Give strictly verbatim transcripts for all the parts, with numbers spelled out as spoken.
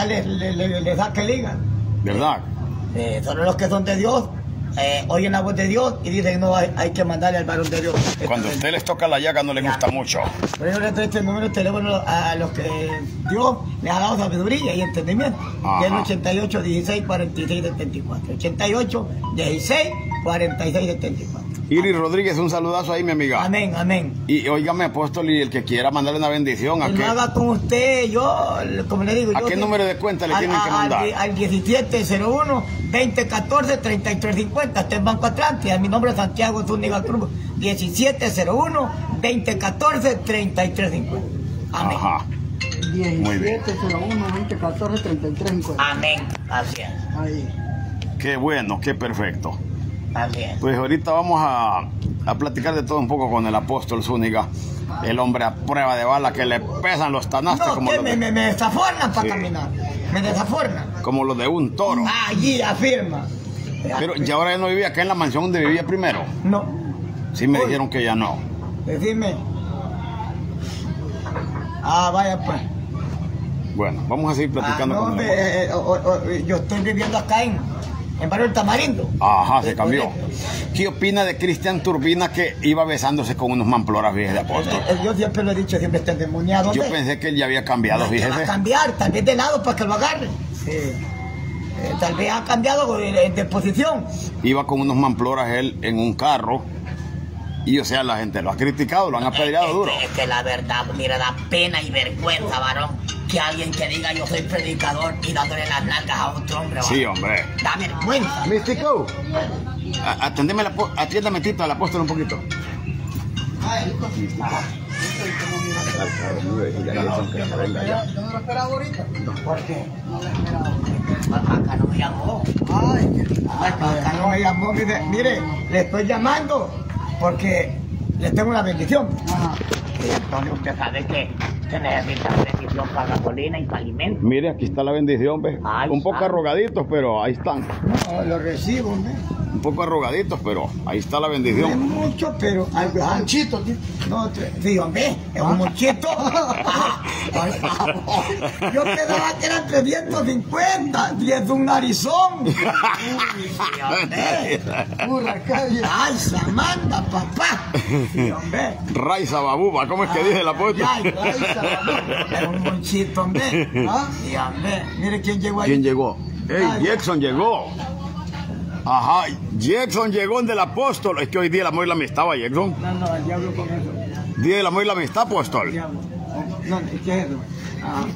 ya les, les, les, les da que ligan. ¿Verdad? Eh, solo los que son de Dios eh, oyen la voz de Dios y dicen no, hay, hay que mandarle al varón de Dios. Cuando a usted les toca la llaga no les gusta mucho. Por eso le doy este número de teléfono a los que Dios les ha dado sabiduría y entendimiento. Y es el ochenta y ocho, dieciséis, cuarenta y seis, setenta y cuatro. ochenta y ocho, dieciséis, cuarenta y seis, setenta y cuatro. Iris Rodríguez, un saludazo ahí, mi amiga. Amén, amén. Y óigame, apóstol, y el que quiera mandarle una bendición, ¿a que qué? lo haga con usted, yo, como le digo. ¿A yo, qué número de cuenta le al, tienen que mandar? Al, al diecisiete cero uno, veinte catorce, treinta y tres cincuenta. Este es Banco Atlántida. Mi nombre es Santiago Zúñiga Cruz. diecisiete cero uno, veinte catorce, treinta y tres cincuenta. Amén. Ajá. diecisiete cero uno, veinte catorce, treinta y tres cincuenta. Amén. Así es. Ahí. Qué bueno, qué perfecto. Así es. Pues ahorita vamos a, a platicar de todo un poco con el apóstol Zúñiga, el hombre a prueba de bala que le pesan los tanastes No, como, que los me, de, me, me desafornan para Sí. caminar. Me desafornan. como los de un toro. Allí afirma. Pero ya ahora ya no vivía acá en la mansión donde vivía primero. No. Sí me Uy. dijeron que ya no. Decime. Ah, vaya pues. Bueno, vamos a seguir platicando Ah, no, con me, él. eh, o- o- yo estoy viviendo acá en, en Barrio del Tamarindo. Ajá, se Es cambió. correcto. ¿Qué opina de Cristian Turbina que iba besándose con unos mamploras, fíjese, apóstol? Eh, Yo siempre lo he dicho, siempre está endemoniado. Yo hombre. pensé que él ya había cambiado, No, que va a fíjese. cambiar, tal vez de lado para que lo agarren. Sí. Eh, tal vez ha cambiado de, de posición. Iba con unos mamploras él en un carro. Y o sea, la gente lo ha criticado, lo han apedreado Es que- duro. Es que la verdad, mira, da pena y vergüenza, varón, que alguien que diga yo soy predicador y dándole las nalgas a otro hombre, varón. Sí, hombre. Da vergüenza. Místico, a- atiéndeme la, po- atiéndame Tito al apóstol un poquito. ¿Por qué? Acá no me llamó. Ay, qué- Acá no me llamó. Mire, mire, le estoy llamando porque le tengo una bendición. Ajá. Y entonces usted sabe que se necesita bendición para gasolina y para alimentos. Mire, aquí está la bendición, ¿ves? Ay, Un poco santo. arrugaditos, pero ahí están. No, lo recibo, hombre. Un poco arrugaditos, pero ahí está la No es bendición. mucho, pero algo es algo. Panchito, tío. No, te- sí, hombre, es un muchito. Por favor. Yo pensaba que eran trescientos cincuenta y es un narizón. Uy, sí, hombre. Burra, calle. Ay, Samanda, papá. Sí, hombre. Raiza Babuba, ¿cómo es que dice el apóstol? Ay, Raiza, Babuba. Es un muchito, hombre. ¿Ah? Sí, hombre. Mire quién llegó ahí. ¿Quién llegó? ¡Ey, Ay, Jackson llegó! Ajá, Jackson llegó del apóstol. Es que hoy día el amor y la amistad, ¿va, Jackson? No, no, el diablo con eso. Día del amor y la amistad, El apóstol. diablo. No, ¿qué es eso? Ah,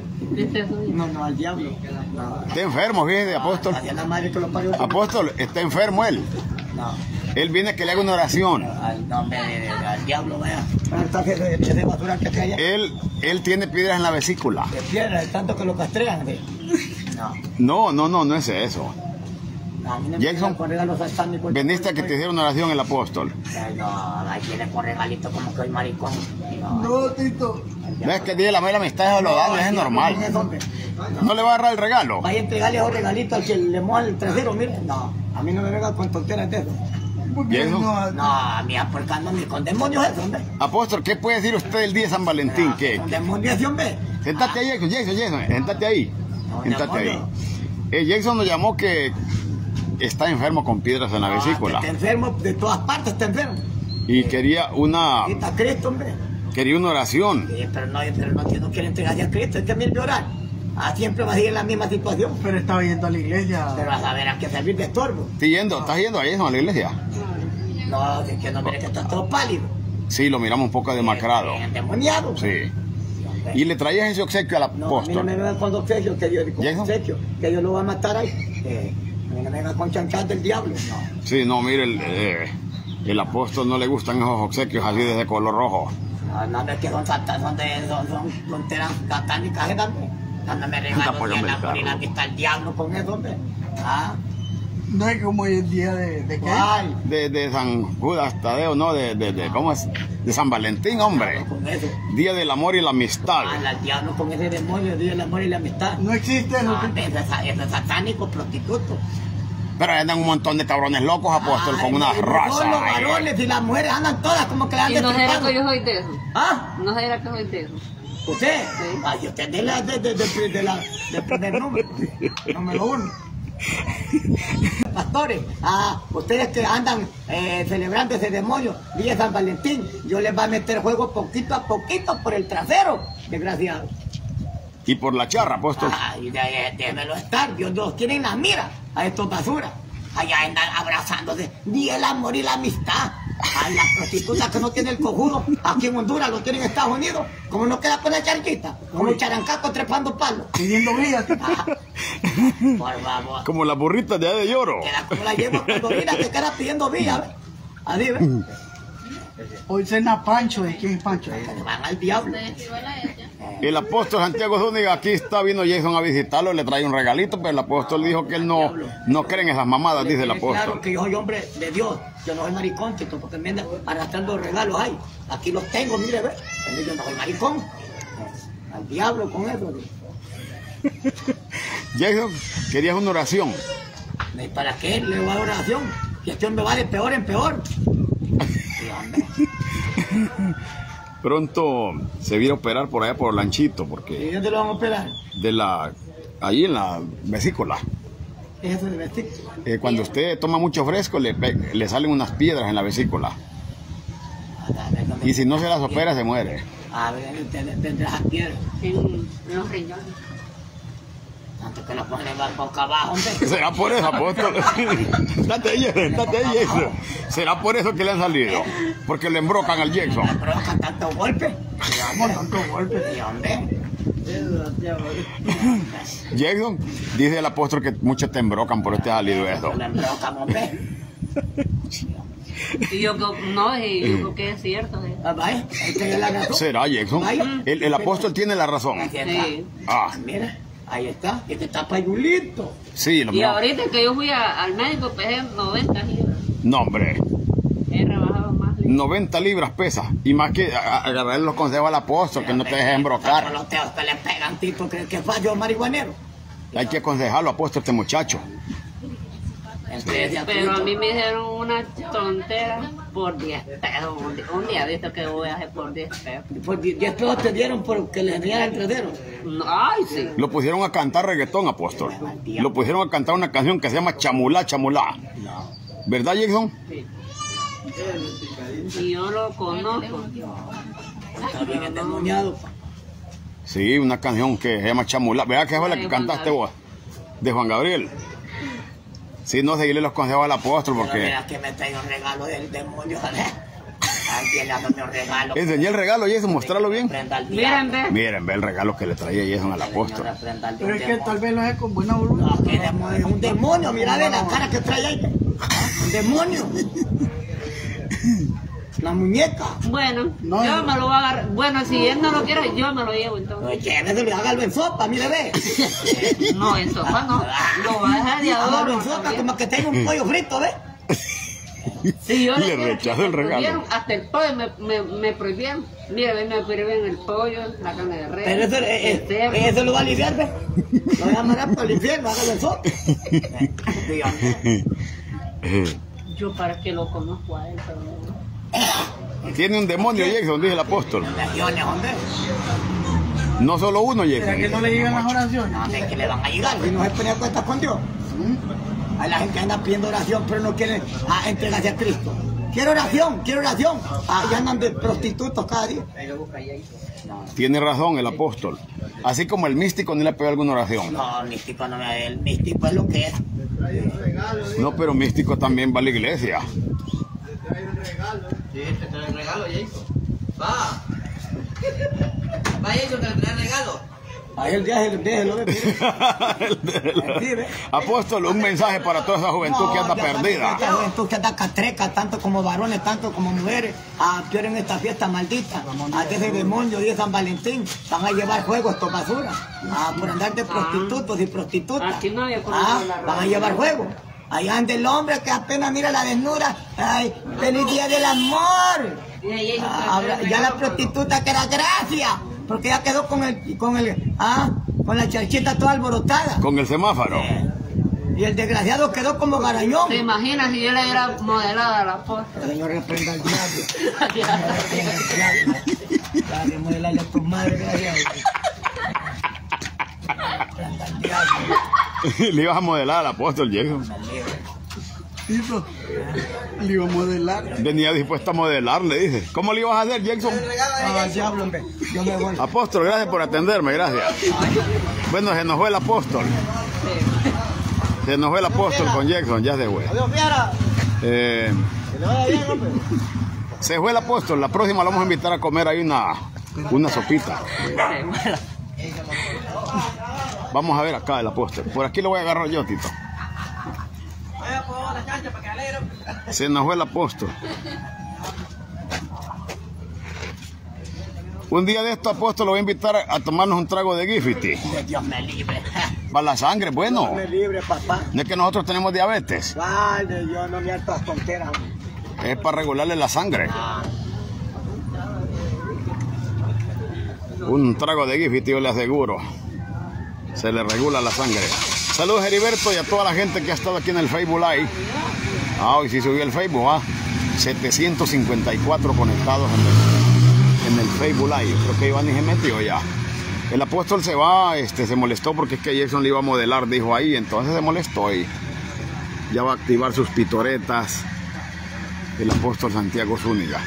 no, no, al diablo. No. Está enfermo, fíjese, apóstol. Hacia la madre que lo parió. Apóstol, está enfermo él. No, Él viene a que le haga una oración. al nombre de, de- al diablo, vea. Esta que de, de basura que trae allá. Él, él tiene piedras en la vesícula. De piedra, de tanto que lo castrean. De. No, No, no, no, no es eso. no, a mí no me Jackson, vengan con regalos satánicos. Veniste a que te hiciera una oración el apóstol. Ay, no, ahí viene con regalitos como que soy maricón. No, No, Tito. al diablo. ¿Ves que el día del amor y la amistad es lo dable, es al diablo normal? con eso, hombre. ¿No le va a agarrar el regalo? Vaya a entregarle esos regalitos al que le moja el trasero, mire. No, a mí no me venga con tonteras de eso. ¿Y eso? No, No, a mí aporcando ni con demonios eso, hombre. Apóstol, ¿qué puede decir usted del día de San Valentín? ¿Qué? Con demonios ese, hombre. Sentate ahí, Jackson, Jackson, Jackson, sentate ahí. No, Sentate ahí. demonio. Eh, Jackson nos llamó que está enfermo con piedras en la Ah, vesícula que está enfermo, de todas partes está enfermo. y quería una Ahí está Cristo, hombre. quería una oración. Sí, pero no, pero no, no quiere entregarse a Cristo, es que mil orar. Ah, siempre va a seguir en la misma situación. pero estaba yendo a la iglesia. Pero a saber a qué servir de estorbo. ¿Estás yendo, ¿Estás yendo a Jackson a la iglesia? No, es que no mire que está todo pálido. Sí, lo miramos un poco demacrado. Eh, Endemoniado. Sí. hombre. Y le traías ese obsequio al No, a mí no me apóstol. venga con obsequios, que Dios, con ¿Y eso? obsequios, que Dios lo va a matar ahí. Eh, a mí no me venga con chanchas del diablo. No. Sí, no, mire, el, eh, el apóstol no le gustan esos obsequios así de ese color rojo. No, no, es que son, satan- son, de, son, son tonteras satánicas, ¿eh, hombre? No, no me regalo Tampoco ni me la cargo. ni la amistad al diablo con eso, hombre. Ah, No es como hoy el día de, de qué. ¿cuál? De, de San Judas Tadeo, no, de, de, de, ¿cómo es? De San Valentín, hombre. Con eso. Día del amor y la amistad. Ah, al diablo con ese demonio, Dios, el amor y la amistad. No existe eso. No, Tito. eso es, eso es satánico, prostituto. Pero andan un montón de cabrones locos, apóstol, Ay, con una no, raza. todos los ahí. varones y las mujeres andan todas como que le ¿Y andan no será trepando. que yo soy de eso? ¿Ah? ¿No será que soy de eso? ¿Usted? Sí. Ay, usted de la, de, de, de, de la, del primer número, número uno. Pastores, ah, ustedes que andan eh, celebrando ese demonio, día de San Valentín, yo les voy a meter juego poquito a poquito por el trasero, desgraciado. Y por la charra, apóstol. Ay, de- déjemelo estar, Dios los tiene en la mira a estos basuras. Allá andan abrazándose, ni el amor y la amistad. Ay, las prostitutas que no tienen el cojudo, aquí en Honduras lo tienen en Estados Unidos, como no queda con la charquita, como un charancaco trepando palos. Pidiendo vida. Ah, por favor. Como las burritas de allá de Lloro. Queda como la llevo cuando mira que queda pidiendo vía, ¿ves? Así, ¿ves? Hoy cena Pancho. ¿De quién es Pancho? Que se van al diablo. El apóstol Santiago Zúñiga aquí está, vino Jason a visitarlo, le trae un regalito, pero el apóstol dijo que él no, no cree en esas mamadas, dice el Claro apóstol. que yo soy hombre de Dios, yo no soy maricón, chito, porque me andan arrastrando regalos ahí. Aquí los tengo, mire, ¿ves? Pero yo no soy maricón. Al diablo con eso. Jason, querías una oración. ¿Y para qué le voy a dar oración? Que este hombre va de peor en peor. Sí, hombre. Pronto se viene a operar por allá por Lanchito, ¿Y porque dónde lo van a operar? de la, ahí en la vesícula. ¿Qué es eso de vestir? Eh, cuando usted toma mucho fresco, le, pe- le salen unas piedras en la vesícula. A ver, ¿dónde- Y si no se las opera, se muere. A ver, tendrás a piedra. En los riñones. Tanto que lo ponen boca abajo, hombre. ¿Será por eso, apóstol? Date ahí, date ahí, Jason. ¿Será por eso que le han salido? Porque le embrocan al Jackson. Me provocan tantos golpes. Vamos, tantos golpes. Sí, hombre. Jason, dice el apóstol que muchos te embrocan por este salido eso. Me embrocan, hombre. Y yo creo, no, y yo creo que es cierto. ¿eh? Ah, vaya, ahí tiene la razón. ¿Será, Jackson? El, el apóstol tiene la razón. Aquí está. Sí. Ah, Mira, ahí está. Y este está payulito. sí, lo Y mismo. ahorita que yo fui a- al médico pesé noventa libras. No, hombre. He rebajado más. noventa libras pesa. Y más que a- a- agarrarle los consejos al apóstol, que no te dejes embrocar. Los teos que le pegan, tipo, ¿crees que fallo marihuanero? Hay que aconsejarlo, apóstol, este muchacho. Entre ese Pero a asunto. mí me hicieron una tontera por diez pesos. Un día, un día visto que voy a hacer por diez pesos. Por die- diez pesos te dieron porque le enseñara el trasero. No, ay, sí. Lo pusieron a cantar reggaetón, apóstol. Lo pusieron a cantar una canción que se llama Chamulá, Chamulá. ¿Verdad, Jackson? Y yo lo conozco. Está bien endemoniado, pa. Sí, una canción que se llama Chamulá. ¿Verdad que fue la que De Juan cantaste Gabriel. vos? De Juan Gabriel. Sí, no seguirle los consejos al apóstol Pero porque... mira que me trae un regalo del demonio, ¿sabes? Alguien le ha dado un regalo. Enseñé el regalo, Jason, mostrarlo bien. Prenda al Miren, diablo. ve. Miren, ve el regalo que le traía Jason al apóstol. Prenda al Pero es que demonio. tal vez lo hace con buena voluntad. No, que demonio, es un demonio, mira de la cara que trae ahí. Un demonio. La muñeca. Bueno, No, yo no. me lo voy a agarrar. Bueno, si él no lo quiere, yo me lo llevo entonces. No, lléveselo y hágalo en sopa, mire, ve. No, en sopa no. Lo va a dejar de Hágalo adorno en sopa también. como que tenga un pollo frito, ve. Si yo Le quiero, rechazó me el regalo. prohibieron, hasta el pollo me, me, me prohibieron. Mira, ve, me prohíben el pollo, la carne de res. Pero eso, eh, el cerdo. eh, eso lo va a aliviar, ve. Lo va a mandar para el infierno, hágalo en sopa. Dios mío. Yo para que lo conozco a él, pero no. Tiene un demonio, Jackson, dice el apóstol. Legiones, hombre. No solo uno, ¿Será que Jackson. no le llegan las oraciones? No, es que le van a llegar, si no se pone a cuentas con Dios. Hay la gente que anda pidiendo oración, pero no quiere ah, entregarse a Cristo. Quiero oración, quiero oración. Ah, ya andan de prostitutos cada día. Tiene razón el apóstol. Así como el místico ni le pegó alguna oración. No, el místico no me el místico es lo que es. No, pero místico también va a la iglesia. Sí, te trae el regalo, Jason. Va. Va, Jason, que le trae el regalo. Ahí el día déjelo, ve, mire. Apóstol, un mensaje para toda esa juventud que anda ya, perdida. Esta juventud que anda catreca, tanto como varones, tanto como mujeres, a peor en esta fiesta maldita, a ese demonio y de San Valentín, van a llevar juego estos basuras, a por andar de prostitutos y prostitutas. Aquí no había Ah, conocido la van a llevar juego. Allá anda el hombre que apenas mira la desnuda. Ay, feliz día del amor. Y ahí, Ah, habrá- ya la prostituta que era Gracia, porque ya quedó con el, con el, ah, con la charchita toda alborotada. Con el semáforo. Eh, Y el desgraciado quedó como garañón. ¿te imaginas si yo le hubiera modelado a la foto? El Señor reprenda al diablo. Para remodelarle a tu madre, gracias. Le ibas a modelar al apóstol Jason. Hizo. Le iba a modelar. Venía dispuesta a modelar, le dice. ¿Cómo le ibas a hacer, Jason? Ah, diablo, hombre. Yo me voy. Apóstol, gracias por atenderme, gracias. Bueno, se enojó el apóstol. Se enojó el apóstol con Jackson, ya se fue. Adiós, Fiera. Eh, Que le vaya bien, hombre. se fue el apóstol. La próxima lo vamos a invitar a comer ahí una, una sopita. Vamos a ver acá el apóstol. Por aquí lo voy a agarrar yo, Tito. Se enojó el apóstol. Un día de esto, apóstol, lo voy a invitar a tomarnos un trago de Gifty. Dios me libre. Para la sangre, bueno. Dios me libre, papá. No es que nosotros tenemos diabetes. Vale, yo no me harto las tonteras, hombre. Es para regularle la sangre. Un trago de Gifty, yo le aseguro. Se le regula la sangre. Saludos, Heriberto, y a toda la gente que ha estado aquí en el Facebook Live. Ah, hoy sí subió el Facebook, ¿ah? setecientos cincuenta y cuatro conectados en el, en el Facebook Live. Creo que Iván y se metió ya. El apóstol se va, este, se molestó porque es que Jackson le iba a modelar, dijo ahí. Entonces se molestó y ya va a activar sus pitoretas. El apóstol Santiago Zúñiga.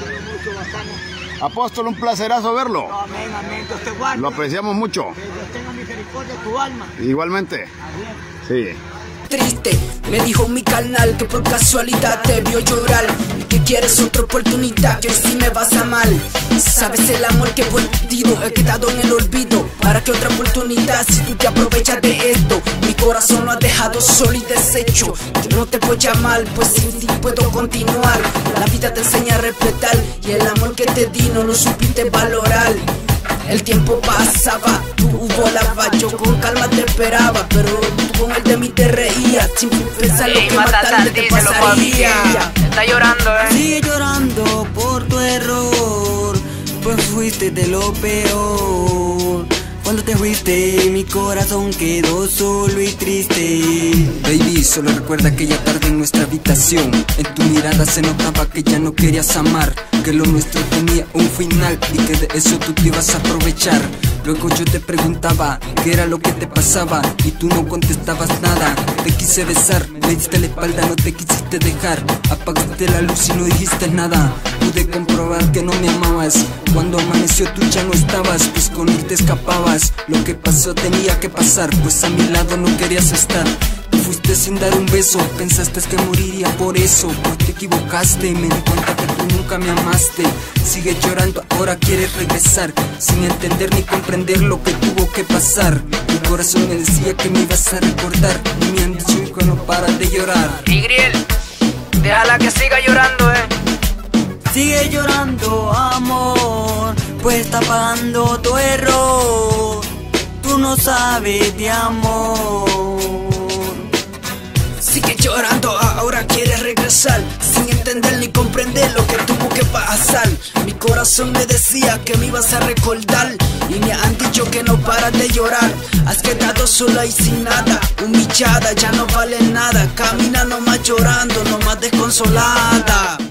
Apóstol, un placerazo verlo. Amén, amén. Dios te guarde. Lo apreciamos mucho. Que Dios tenga misericordia de tu alma. Igualmente. Sí. Triste, me dijo mi carnal que por casualidad te vio llorar y que quieres otra oportunidad, que hoy sí me vas a mal. Sabes el amor que he perdido, he quedado en el olvido. Para que otra oportunidad, si tú te aprovechas de esto, mi corazón lo has dejado solo y deshecho. Yo no te voy a llamar, pues sin ti puedo continuar. La vida te enseña a respetar y el amor que te di no lo supiste valorar. El tiempo pasaba, tú volabas, yo con calma te esperaba, pero tú con el de mí te reías, sin pensar lo que más tarde te pasaría. Está llorando, eh. Sigue llorando por tu error, pues fuiste de lo peor. Cuando te fuiste, mi corazón quedó solo y triste. Baby, solo recuerda aquella tarde en nuestra habitación. En tu mirada se notaba que ya no querías amar, que lo nuestro tenía un final y que de eso tú te ibas a aprovechar. Luego yo te preguntaba qué era lo que te pasaba y tú no contestabas nada. Te quise besar, me diste la espalda, no te quisiste dejar. Apagaste la luz y no dijiste nada. Pude comprobar que no me amabas. Cuando amaneció tú ya no estabas, pues con él te escapabas. Lo que pasó tenía que pasar, pues a mi lado no querías estar. Te fuiste sin dar un beso, pensaste que moriría por eso. Pues te equivocaste, me di cuenta que tú nunca me amaste. Sigue llorando, ahora quieres regresar, sin entender ni comprender lo que tuvo que pasar. Mi corazón me decía que me ibas a recordar, y me han dicho que no para de llorar. Y Griel, déjala que siga llorando, eh. Sigue llorando, amor, pues está pagando tu error. Tú no sabes de amor. Sigue llorando, ahora quieres regresar, sin entender ni comprender lo que tuvo que pasar. Mi corazón me decía que me ibas a recordar, y me han dicho que no paras de llorar. Has quedado sola y sin nada, humillada, ya no vale nada. Camina nomás llorando, nomás desconsolada.